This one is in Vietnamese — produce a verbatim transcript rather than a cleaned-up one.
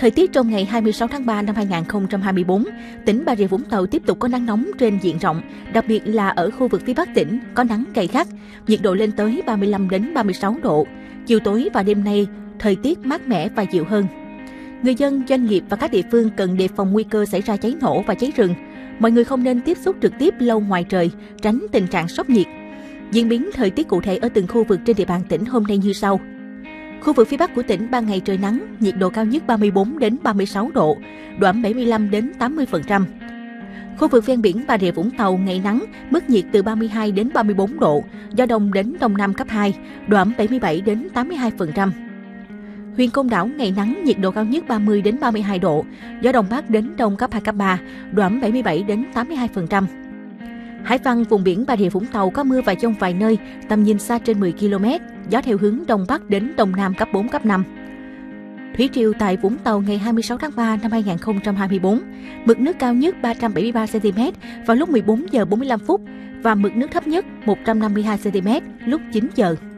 Thời tiết trong ngày hai mươi sáu tháng ba năm hai nghìn không trăm hai mươi tư, tỉnh Bà Rịa Vũng Tàu tiếp tục có nắng nóng trên diện rộng, đặc biệt là ở khu vực phía Bắc tỉnh có nắng gay gắt, nhiệt độ lên tới ba mươi lăm đến ba mươi sáu độ. Chiều tối và đêm nay, thời tiết mát mẻ và dịu hơn. Người dân, doanh nghiệp và các địa phương cần đề phòng nguy cơ xảy ra cháy nổ và cháy rừng. Mọi người không nên tiếp xúc trực tiếp lâu ngoài trời, tránh tình trạng sốc nhiệt. Diễn biến thời tiết cụ thể ở từng khu vực trên địa bàn tỉnh hôm nay như sau. Khu vực phía Bắc của tỉnh ban ngày trời nắng, nhiệt độ cao nhất ba mươi tư đến ba mươi sáu độ, độ ẩm bảy mươi lăm đến tám mươi phần trăm. Khu vực ven biển Bà Rịa Vũng Tàu ngày nắng, mức nhiệt từ ba mươi hai đến ba mươi tư độ, gió đông đến đông nam cấp hai, độ ẩm bảy mươi bảy đến tám mươi hai phần trăm. Huyện Côn Đảo ngày nắng, nhiệt độ cao nhất ba mươi đến ba mươi hai độ, gió đông bắc đến đông cấp hai cấp ba, độ ẩm bảy mươi bảy đến tám mươi hai phần trăm. Hải Văn, vùng biển Bà Rịa Vũng Tàu có mưa và dông vài nơi, tầm nhìn xa trên mười ki lô mét, gió theo hướng đông bắc đến đông nam cấp bốn cấp năm. Thủy triều tại Vũng Tàu ngày hai mươi sáu tháng ba năm hai nghìn không trăm hai mươi tư, mực nước cao nhất ba trăm bảy mươi ba xăng ti mét vào lúc mười bốn giờ bốn mươi lăm phút và mực nước thấp nhất một trăm năm mươi hai xăng ti mét lúc chín giờ.